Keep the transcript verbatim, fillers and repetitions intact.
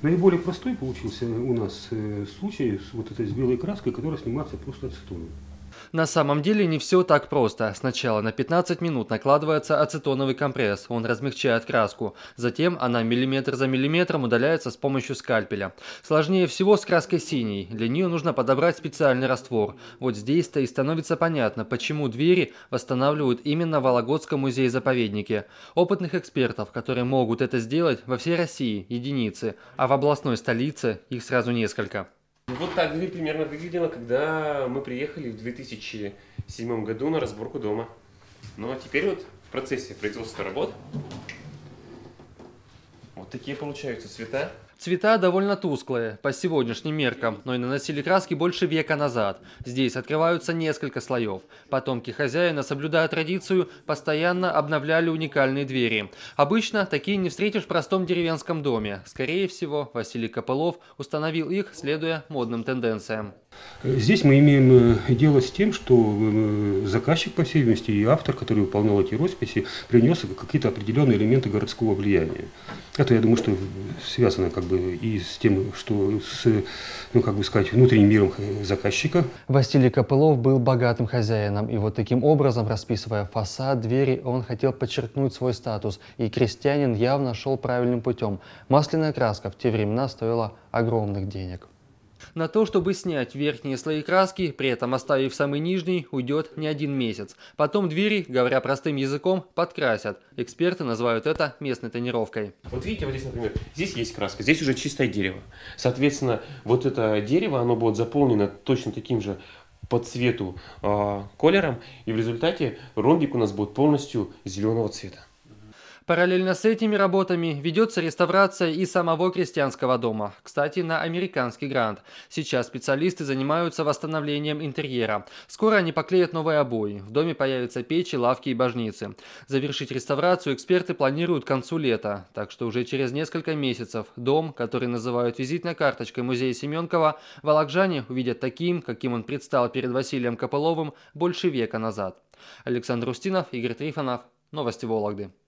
Наиболее простой получился у нас случай с вот этой с белой краской, которая снимается просто ацетоном. На самом деле не все так просто. Сначала на пятнадцать минут накладывается ацетоновый компресс, он размягчает краску. Затем она миллиметр за миллиметром удаляется с помощью скальпеля. Сложнее всего с краской синей. Для нее нужно подобрать специальный раствор. Вот здесь-то и становится понятно, почему двери восстанавливают именно в Вологодском музее-заповеднике. Опытных экспертов, которые могут это сделать, во всей России единицы, а в областной столице их сразу несколько. Вот так дверь примерно выглядела, когда мы приехали в две тысячи седьмом году на разборку дома. Ну а теперь вот в процессе производства работ вот такие получаются цвета. Цвета довольно тусклые, по сегодняшним меркам, но и наносили краски больше века назад. Здесь открываются несколько слоев. Потомки хозяина, соблюдая традицию, постоянно обновляли уникальные двери. Обычно такие не встретишь в простом деревенском доме. Скорее всего, Василий Копылов установил их, следуя модным тенденциям. Здесь мы имеем дело с тем, что заказчик, по всей видимости, и автор, который выполнял эти росписи, принес какие-то определенные элементы городского влияния. Это, я думаю, что связано как бы и с тем, что с, ну, как бы сказать, внутренним миром заказчика. Василий Копылов был богатым хозяином, и вот таким образом, расписывая фасад, двери, он хотел подчеркнуть свой статус, и крестьянин явно шел правильным путем. Масляная краска в те времена стоила огромных денег. На то, чтобы снять верхние слои краски, при этом оставив самый нижний, уйдет не один месяц. Потом двери, говоря простым языком, подкрасят. Эксперты называют это местной тонировкой. Вот видите, вот здесь, например, здесь есть краска, здесь уже чистое дерево. Соответственно, вот это дерево, оно будет заполнено точно таким же по цвету э, колером, и в результате ромбик у нас будет полностью зеленого цвета. Параллельно с этими работами ведется реставрация и самого крестьянского дома. Кстати, на американский грант. Сейчас специалисты занимаются восстановлением интерьера. Скоро они поклеят новые обои. В доме появятся печи, лавки и божницы. Завершить реставрацию эксперты планируют к концу лета. Так что уже через несколько месяцев дом, который называют визитной карточкой музея Семенкова, волокжане увидят таким, каким он предстал перед Василием Копыловым больше века назад. Александр Устинов, Игорь Трифонов. Новости Вологды.